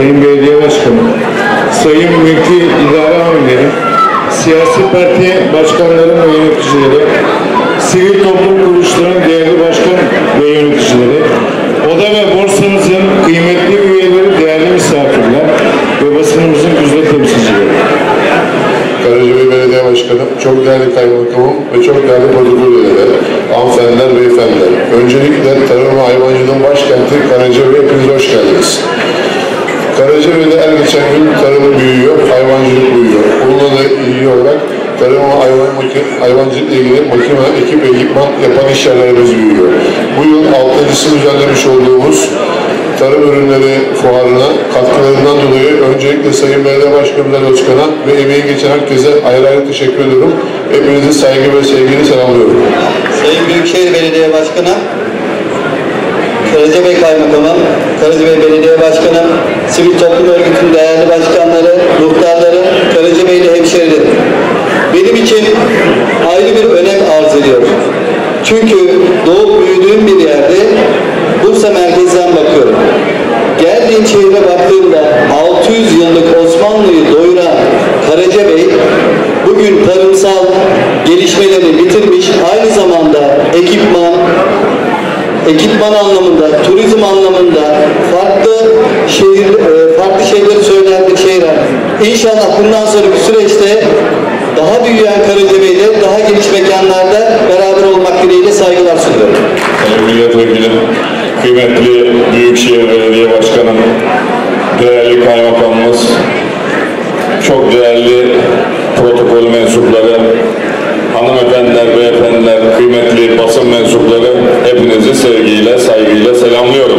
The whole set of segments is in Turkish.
Sayın Belediye Başkanı, Sayın Mülki İdare Amirleri, siyasi parti başkanları ve yöneticileri, sivil toplum kuruluşlarının değerli başkan ve yöneticileri, oda ve borsamızın kıymetli üyeleri, değerli misafirler ve basınımızın güzide temsilcileri. Karacabey Belediye Başkanım, çok değerli kaymakamım ve çok değerli protokol üyeleri, hanımefendiler, beyefendiler. Öncelikle tarım ve hayvancılığın başkenti Karacabey'e hepiniz hoş geldiniz. Karacabey'de her geçen gün tarımı büyüyor, hayvancılık büyüyor. Bununla da ilgili olarak tarım ve hayvancılıkla ilgili makine, ekipman yapan iş yerlerimiz büyüyor. Bu yıl 6.'sı düzenlemiş olduğumuz tarım ürünleri fuarına katkılarından dolayı öncelikle Sayın Belediye Başkanımız Ali Özkan'a ve emeği geçen herkese ayrı ayrı teşekkür ediyorum. Hepinizi saygı ve sevgiyle selamlıyorum. Sayın Büyükşehir Belediye Başkanı, Karacabey Kaymakamı, Karacabey Belediye Başkanı, Sivil Toplum Örgütü'nün değerli başkanları, muhtarları, Karacabeyli hemşehrilerim. Benim için ayrı bir önem arz ediyor. Çünkü doğup büyüdüğüm bir yerde Bursa merkezden bakıyorum. Geldiğim şehre baktığımda 600 yıllık Osmanlı'yı doyuran Karacabey bugün tarımsal gelişmelerini bitirmiş, aynı zamanda ekipman anlamında, turizm anlamında farklı şeyleri söylendik şehre. İnşallah bundan sonraki süreçte daha büyüyen Karacabey'de daha geniş mekanlarda beraber olmak dileğiyle saygılar sunuyorum. Sayın Milletvekilim, kıymetli Büyükşehir Belediye Başkanım, değerli kaymakamımız, çok değerli protokol mensupları, hanımefendiler, beyefendiler, kıymetli basın mensupları, hepinizi sevgiyle, saygıyla selamlıyorum.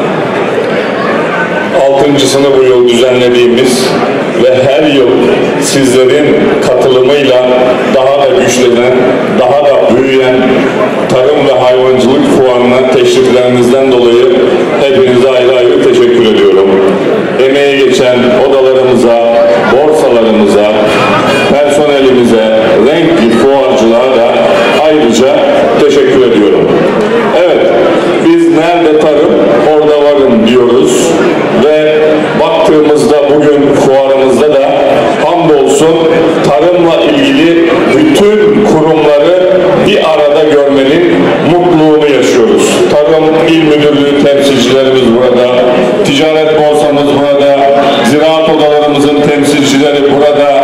6.'sını bu yıl düzenlediğimiz ve her yıl sizlerin katılımıyla daha da güçlenen, daha da büyüyen tarım ve hayvancılık fuarına teşriflerinizden dolayı hepinize ayrı ayrı teşekkür ediyorum. Emeği geçen odalarımıza, borsalarımıza, personelimize, renkli fuarcılığa da ayrıca teşekkür ediyorum. Evet, biz nerede tarım, orada varım diyoruz ve baktığımızda bugün fuarımızda da hamdolsun tarımla ilgili bütün kurumları bir arada görmenin mutluluğunu yaşıyoruz. Tarım İl Müdürlüğü temsilcilerimiz burada, ticaret borsamız burada, ziraat odalarımızın temsilcileri burada,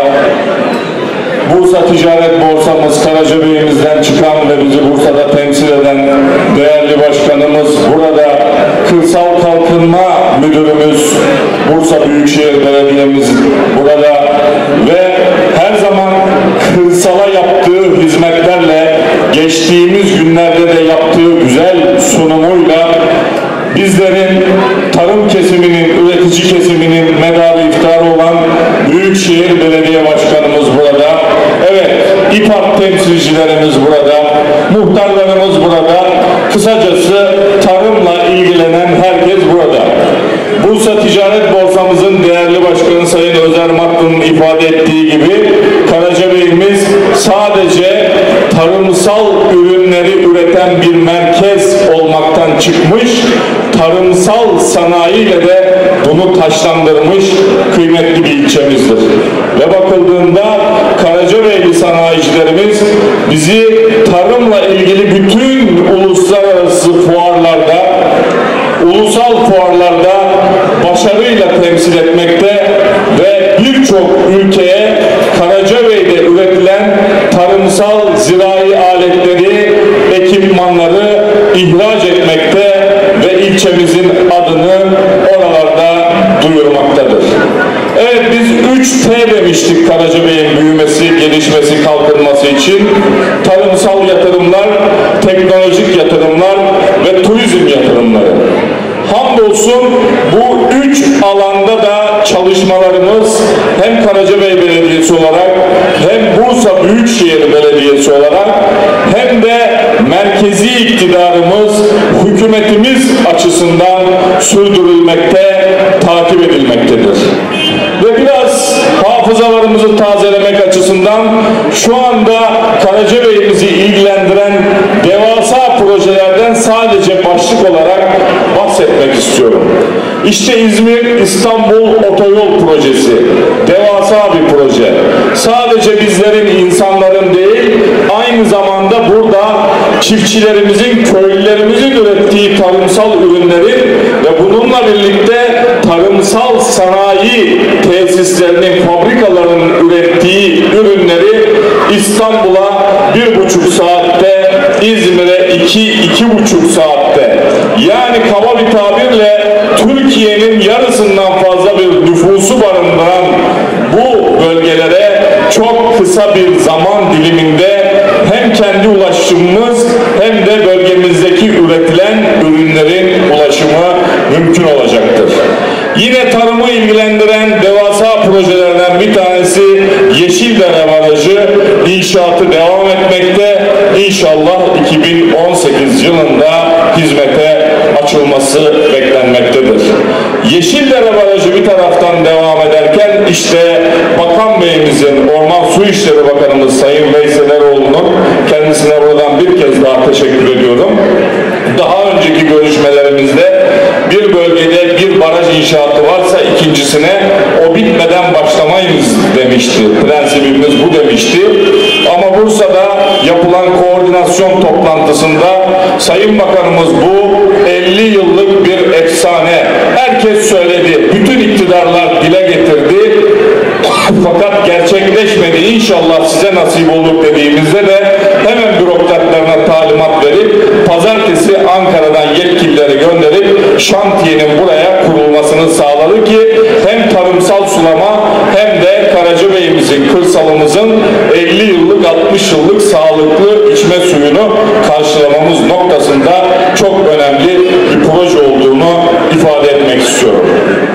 Bursa Ticaret Borsamız Karacabey'imizden çıkan ve bizi Bursa'da temsil eden değerli başkanımız burada, Kırsal Kalkınma Müdürümüz, Bursa Büyükşehir Belediye'miz burada ve her zaman kırsala yaptığı hizmetlerle, geçtiğimiz günlerde de yaptığı güzel sunumuyla bizlerin tarım kesiminin, üretici kesiminin medarı iftiharı olan Büyükşehir Belediye Başkanımız burada. Evet, İPAK temsilcilerimiz burada, muhtarlarımız burada. Kısacası tarımla ilgilenen herkes burada. Bursa Ticaret Borsamızın değerli başkanı Sayın Özer Maklı'nın ifade ettiği gibi Karacabey'imiz sadece tarımsal ürünleri üreten bir merkez olmaktan çıkmış, tarımsal sanayiyle de bunu taşlandırmış kıymetli bir ilçemizdir. Ve bakıldığında Karacabeyli sanayicilerimiz bizi tarımla ilgili bütün uluslararası fuarlarda, ulusal fuarlarda başarıyla temsil etmekte ve birçok ülkeye Karacabey'de üretilen tarımsal zirai aletleri, ekipmanları ihraç etmekte ve ilçemizin adını oralarda duyurmaktadır. Evet, biz 3T demiştik Karacabey'in büyümesi, gelişmesi, kalkınması için. Tarımsal yatırımlar, teknolojik yatırımlar ve turizm yatırımları. Hamdolsun bu 3 alanda da çalışmalarımız hem Karacabey Belediyesi olarak hem Bursa Büyükşehir Belediyesi olarak hem de merkezi iktidarımız, hükümetimiz açısından sürdürülmekte, takip edilmektedir. Ve biraz hafızalarımızı tazelemek açısından şu anda Karacabey'imizi ilgilendiren devasa projelerden sadece başlık olarak bahsetmek istiyorum. İşte İzmir-İstanbul Otoyol Projesi. Devasa bir proje. Sadece bizlerin, insanların değil, aynı zamanda burada çiftçilerimizin, köylülerimizin ürettiği tarımsal ürünleri ve bununla birlikte tarımsal sanayi tesislerinin, fabrikalarının ürettiği ürünleri İstanbul'a 1,5 saatte, İzmir'e 2,5 saatte, yani kaba bir tabirle Türkiye'nin yarısından fazla bir nüfusu barındıran bu bölgelere çok kısa bir zaman diliminde hem kendi ulaşımımız hem de bölgemizdeki üretilen ürünlerin ulaşımı mümkün olacaktır. Yine tarımı ilgilendiren devasa projelerden bir tanesi Yeşildere Barajı inşaatı devam etmekte. İnşallah 2018 yılında hizmete açılması beklenmektedir. Yeşildere Barajı bir taraftan devam ederken işte Bakan Beyimizin, Orman Su İşleri Bakanımız Sayın Veysel Eroğlu'nun, kendisine buradan bir kez daha teşekkür ediyorum. Daha önceki görüşmelerimizde bir bölgede bir baraj inşaatı varsa ikincisine o bitmeden başlamayız demişti. Prensibimiz bu demişti. Ama Bursa'da yapılan koordinasyon toplantısında Sayın Bakanımız bu 50 yıllık bir efsane. Herkes söyledi. Bütün iktidarlar dile getirdi. Fakat gerçekleşmedi. İnşallah size nasip olur dediğimizde de hemen bürokratlarına talimat verip pazartesi Ankara'dan yetkilileri gönderip şantiyenin buraya kurulmasını sağladı ki hem tarımsal sulama hem de Karacabeyimizin, kırsalımızın 50 yıllık, 60 yıllık sağlıklı içme suyunu karşılamamız noktasında çok önemli bir proje olduğunu ifade etmek istiyorum.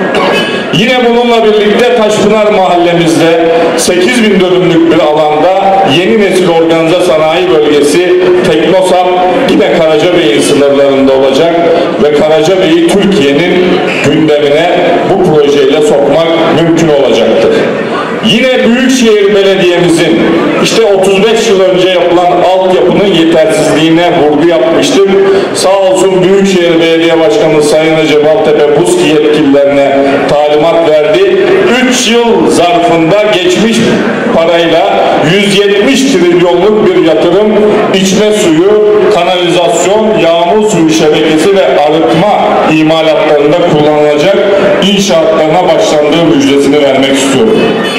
Yine bununla birlikte Taşpınar mahallemizde 8.000 dönümlük bir alanda yeni nesil organize sanayi bölgesi Teknosap yine Karacabey'in sınırlarında olacak ve Karacabey'i Türkiye'nin gündemine bu projeyle sokmak mümkün olacaktır. Yine Büyükşehir Belediye'mizin işte 35 yıl önce yapılan altyapının yetersizliğine vurgu yapmıştık. Sağ olsun Büyükşehir Belediye Başkanı Sayın Recep Altepe BUSK yetkililerine talimat verdi. 3 yıl zarfında geçmiş parayla 170 trilyonluk bir yatırım içme suyu, kanalizasyon, yağmur suyu şebekesi ve arıtma imalatlarında kullanılacak inşaatlarına başlandığı müjdesini vermek istiyorum.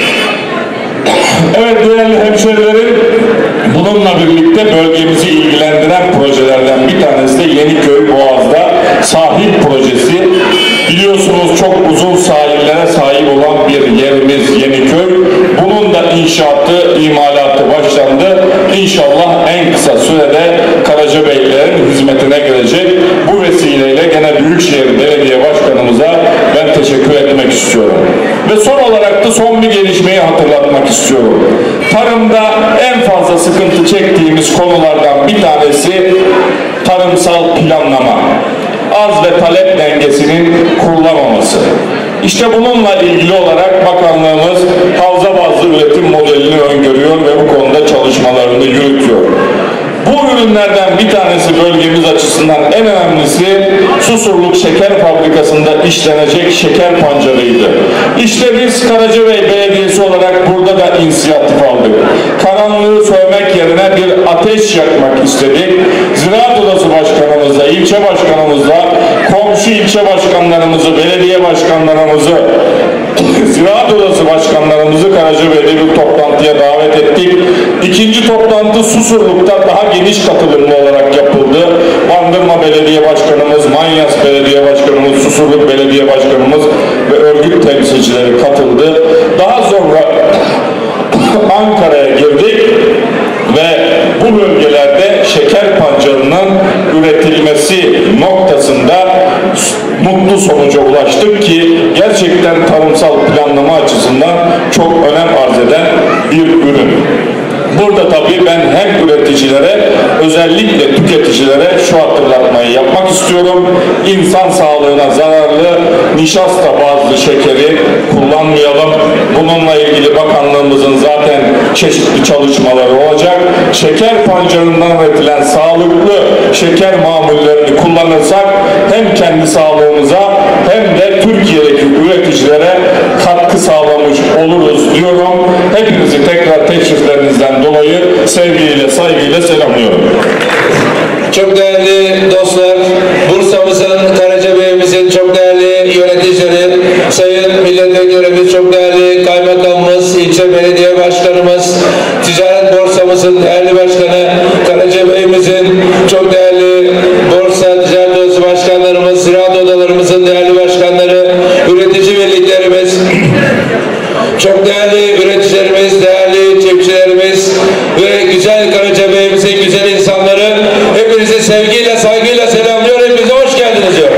Evet değerli hemşehrilerim, bununla birlikte bölgemizi ilgilendiren projelerden bir tanesi de Yeniköy Boğaz'da sahil projesi. Biliyorsunuz çok uzun sahillere sahip olan bir yerimiz Yeniköy. Bunun da inşaatı, imalatı başlandı. İnşallah en kısa sürede Karacabeylilerin hizmetine girecek. Bu vesileyle gene Büyükşehir Belediye Başkanımıza ben teşekkür etmek istiyorum. Ve son olarak da son bir gelişmeyi hatırlatmak istiyorum. Tarımda en fazla sıkıntı çektiğimiz konulardan bir tanesi tarımsal planlama. Arz ve talep dengesinin kurulamaması. İşte bununla ilgili olarak bakanlığımız havza bazlı üretim modelini öngörüyor ve bu konuda çalışmalarını yürütüyor. Bu ürünlerden bir tanesi bölgemiz açısından en önemlisi Susurluk Şeker Fabrikası'nda işlenecek şeker pancarıydı. İşte biz Karacabey Belediyesi olarak burada da inisiyatif aldık. Karanlığı sövmek yerine bir ateş yakmak istedik. Ziraat Odası Başkanımızla, ilçe başkanımızla, komşu ilçe başkanlarımızı, belediye başkanlarımızı, Ziraat Odası başkanlarımızı Karacabey'de bir toplantıya davet ettik. İkinci toplantı Susurluk'ta daha geniş katılımlı olarak yapıldı. Bandırma Belediye Başkanımız, Manyas Belediye Başkanımız, Susurluk Belediye Başkanımız ve örgüt temsilcileri katıldı. Daha sonra Ankara'ya girdik ve bu bölgelerde şeker pancarının üretilmesi noktasında mutlu sonuca ulaştık ki gerçekten tarımsal planlama açısından çok önem arz eden bir ürün. Burada tabii ben hem üreticilere özellikle tüketicilere şu hatırlatmayı yapmak istiyorum. İnsan sağlığına zararlı nişasta bazlı şekeri kullanmayalım. Bununla ilgili bakanlığımızın zaten çeşitli çalışmaları olacak. Şeker pancarından üretilen sağlıklı şeker mamullerini kullanırsak hem kendi sağlığımıza hem de Türkiye'deki üreticilere katkı sağlamış oluruz diyorum. Hepinizi tekrar teşriflerinizden dolayı sevgiyle, saygıyla selamlıyorum. Çok değerli dostlar, Bursa'mızın, Karacabey'imizin çok değerli yöneticileri, sayın milletvekillerimiz, çok değerli kaymakamımız, ilçe belediye başkanımız, ticaret borsamızın değerli başkanı, Karacabey'imizin çok değerli borsa ticaret odası başkanlarımız, ziraat odalarımızın değerli başkanları, üretici birliklerimiz, çok değerli üreticilerimiz, değerli çiftçilerimiz ve güzel Karacabey'imizin güzel insanları, hepinizi sevgiyle, saygıyla selamlıyor. Hepinize hoş geldiniz diyor.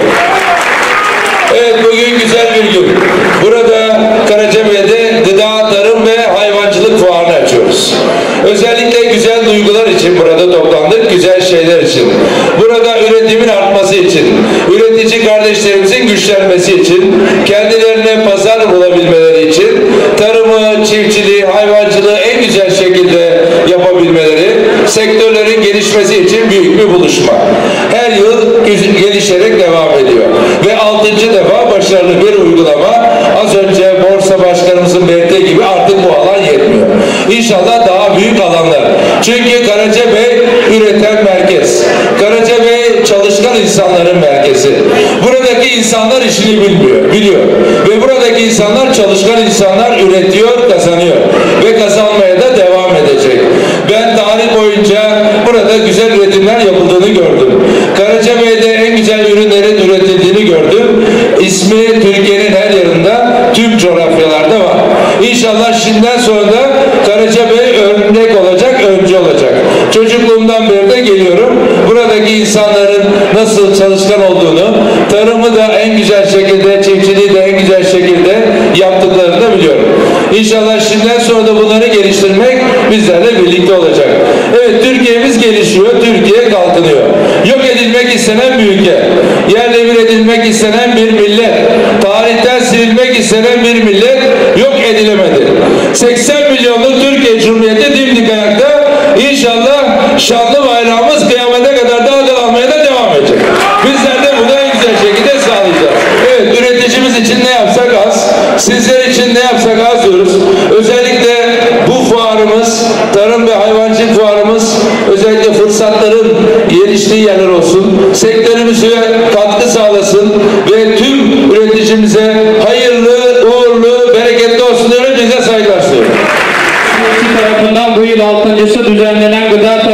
Evet, bugün güzel bir gün. Burada Karacabey'de gıda, tarım ve hayvancılık fuarını açıyoruz. Özellikle güzel duygular için burada toplandık, güzel şeyler için. Burada üretimin artması için, üretici kardeşlerimizin güçlenmesi için, kendilerine pazar bulabilmeleri için, tarımı, çiftçiliği, hayvancılığı en güzel şekilde yapabilmeleri, sektörlerin gelişmesi için büyük bir buluşma. Her yıl gelişerek devam ediyor. Ve 6. defa başarılı bir uygulama. Az önce borsa başkanımızın belirttiği gibi artık bu alan yetmiyor. İnşallah daha büyük alanlar. Çünkü Karacabey üreten merkez. Karacabey çalışkan insanların merkezi. Buradaki insanlar işini biliyor. Ve buradaki insanlar çalışkan insanlar, üretiyor, kazanıyor. Ve kazanmaya da devam edecek. Ben tarih boyunca burada güzel üretimler yapıldığını gördüm. Karacabey'de en güzel ürünlerin üretildiğini gördüm. İsmi Türkiye'nin her yerinde, tüm coğrafyalarda var. İnşallah şimdiden sonra da Karacabey örnek olacak, öncü olacak. Çocukluğumdan beri de geliyorum. Buradaki insanların nasıl çalışkan olduğunu, tarımı da en güzel şekilde, çiftçiliği de en güzel şekilde yaptıklarını da biliyorum. İnşallah şimdiden sonra da bunları geliştirmek bizlerle birlikte olacak. Evet, Türkiye'miz gelişiyor, Türkiye kalkınıyor. Yok edilmek istenen bir ülke, yerle bir edilmek istenen bir millet, tarihten silinmek istenen bir millet yok edilemedi. 80 milyonluk Türkiye Cumhuriyeti dimdik ayakta. İnşallah şanlı bayrağımız kıyamete kadar dalgalanmaya da devam edecek. Bizler de bunu en güzel şekilde sağlayacağız. Evet, üreticimiz için ne yapsak az, sizler için ne yapsak az diyoruz. Özellikle bu fuarımız, tarım ve hayvancılık fuarımız, özellikle fırsatların geliştiği yerler olsun, sektörümüze katkı sağlasın ve tüm üreticimize hayırlı, uğurlu, bereketli olsun diyorum. Bize saygılar sunuyorum. Tarafından bu yıl 6.'sı düzenlenen gıda